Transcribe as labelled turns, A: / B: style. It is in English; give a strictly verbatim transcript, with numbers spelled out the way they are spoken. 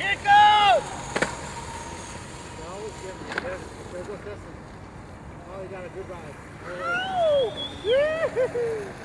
A: Here it goes!
B: Always give me this. Go with this one. Oh, you got a good ride.